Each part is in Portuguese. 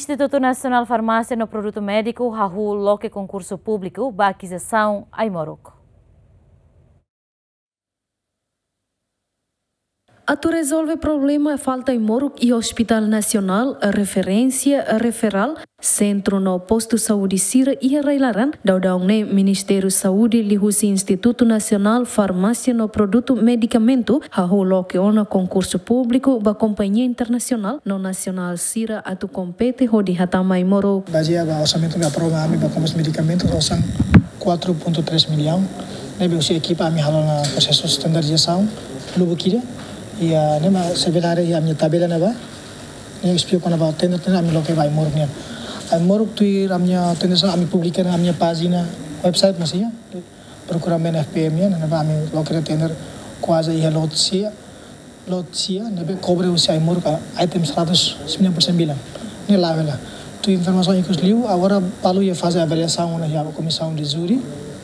Instituto Nacional Farmácia no Produto Médico hahu loke concurso público ba aquisição ai Morocco. Atu resolve problema falta em Morocco e Hospital Nacional, referência, referral, centro no posto saúde Sira e Railaran, daudang ne Ministério Saúde lihusi Instituto Nacional Farmácia no Produto Medicamento, hahu loke ona concurso público ba companhia internacional no Nacional Sira atu compete hodi hatamai Morocco. Baseado no orçamento da prova ami ba comércio medicamentos são 4,3 milhão. Nebe usi equipa ami halo na processo standardização lubu kira. E nema sebenarnya ya minha tabela neba nem explico na ba tender ami loke vai Morocco ne ai Morocco tu amnya tender sa ami publicar na minha página website masih ya procuramento FPM ya neba ami loke tender quase ia lotsia nebe cobre o ai Morocco item 199 ne lavela tu informação inclusive agora palu ia fazer avaliação na ya comissão de júri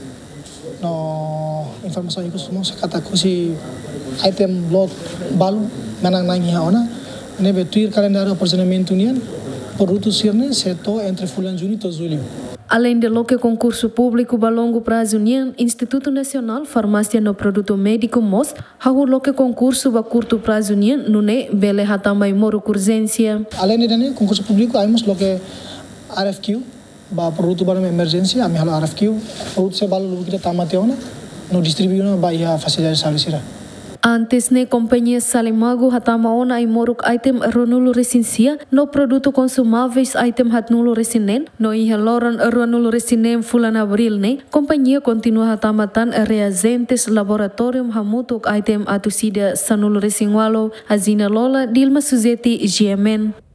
no informação inclusive se kata kusi item lot balu menang nangi haona nebe tuir calendário aprisionamento unian produto sirne seto entre fulan juni to julho. Além de loke concurso público a longo prazo unian Instituto Nacional Farmácia no Produto Médico MOS hahu loke concurso a curto prazo unian nune bele hatamai Morocco urgência. Além de concurso público aimos loke RFQ ba produto ba emergência ami halo RFQ produto se balu lugu kita tamateona no distribuiuna ba ia facilidade salisira. Antes ne companhia Salimago hatamaona ai Morocco item ronulo resinsia no produto consumáveis item hatnulo resinen no iheloran ronulo resinen fulan abril ne companhia continua hatamatan reagentes laboratorium hamutuk item atusida sanulo resinwalo Azina Lola Dilma Suzeti GMN.